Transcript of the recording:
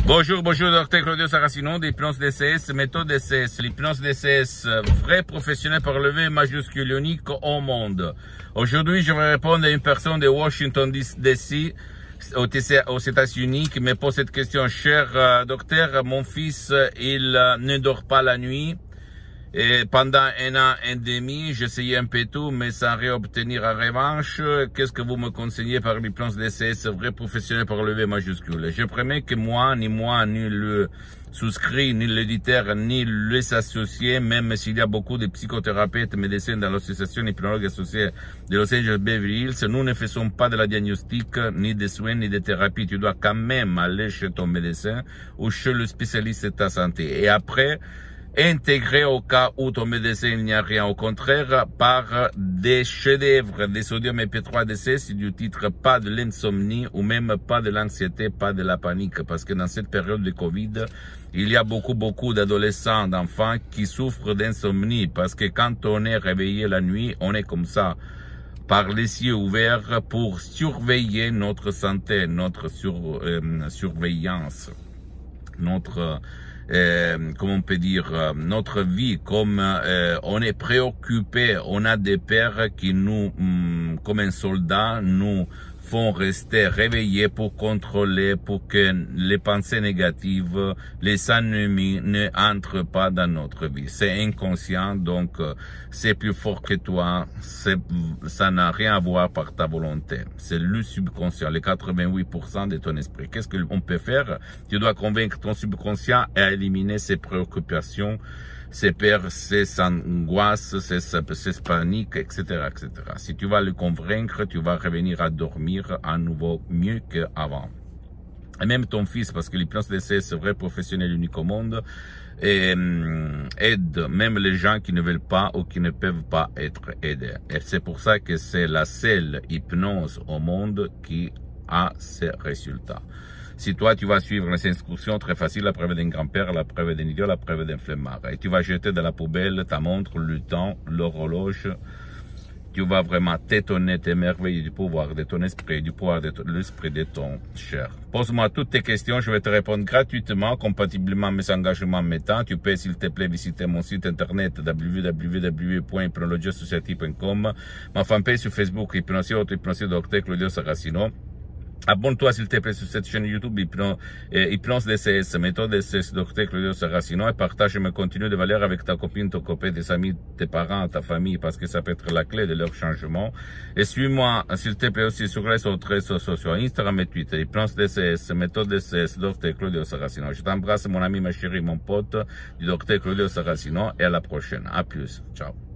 Bonjour, docteur Claudio Saracino d'Hypnose DCS, méthode DCS. L'hypnose DCS, vrai professionnel par le V majuscule unique au monde. Aujourd'hui, je vais répondre à une personne de Washington DC, aux États-Unis, qui me pose cette question. Cher docteur, mon fils, il ne dort pas la nuit. Et pendant 1 an et demi, j'essayais un peu tout, mais sans réobtenir en revanche. Qu'est-ce que vous me conseillez par l'hypnose DCS, vrai professionnel par le V majuscule? Je promets que ni le souscrit, ni l'éditeur, ni les associés, même s'il y a beaucoup de psychothérapeutes médecins dans l'association hypnologue associée de Los Angeles Beverly Hills, nous ne faisons pas de la diagnostic, ni de soins, ni de thérapie. Tu dois quand même aller chez ton médecin ou chez le spécialiste de ta santé. Et après, intégrer au cas où ton médecin il n'y a rien, au contraire, par des chefs-d'œuvre, des sodium MP3 DCS du titre pas de l'insomnie ou même pas de l'anxiété, pas de la panique, parce que dans cette période de Covid, il y a beaucoup d'adolescents, d'enfants qui souffrent d'insomnie, parce que quand on est réveillé la nuit, on est comme ça, par les yeux ouverts pour surveiller notre santé, notre surveillance, notre comment on peut dire, notre vie, comme on est préoccupé, on a des pères qui nous, comme un soldat, nous font rester réveillés pour contrôler, pour que les pensées négatives, les ennemis ne entrent pas dans notre vie. C'est inconscient, donc c'est plus fort que toi, ça n'a rien à voir par ta volonté. C'est le subconscient, les 88% de ton esprit. Qu'est-ce qu'on peut faire? Tu dois convaincre ton subconscient à éliminer ses préoccupations, ses peurs, ses angoisses, ses paniques, etc., etc. Si tu vas le convaincre, tu vas revenir à dormir à nouveau mieux qu'avant. Et même ton fils, parce que l'hypnose DCS, c'est vrai professionnel unique au monde, et aide même les gens qui ne veulent pas ou qui ne peuvent pas être aidés. Et c'est pour ça que c'est la seule hypnose au monde qui a ces résultats. Si toi, tu vas suivre les instructions très faciles, la preuve d'un grand-père, la preuve d'un idiot, la preuve d'un flemmard, et tu vas jeter dans la poubelle ta montre, le temps, l'horloge, tu vas vraiment t'étonner, t'émerveiller du pouvoir de ton esprit, du pouvoir de l'esprit de ton cher. Pose-moi toutes tes questions, je vais te répondre gratuitement, compatiblement à mes engagements mettant. Tu peux, s'il te plaît, visiter mon site internet www.hypnologiasociety.com, ma fanpage sur Facebook, Hypnosie Docteur Claudio Saracino. Abonne-toi s'il te plaît sur cette chaîne YouTube Hypnose DCS, méthode DCS, docteur Claudio Saracino, et partage mes contenus de valeur avec ta copine, ton copain, tes amis, tes parents, ta famille, parce que ça peut être la clé de leur changement. Et suis-moi s'il te plaît aussi sur les autres réseaux sociaux, Instagram et Twitter, Hypnose DCS, méthode DCS, docteur Claudio Saracino. Je t'embrasse mon ami, ma chérie, mon pote, du docteur Claudio Saracino, et à la prochaine. À plus. Ciao.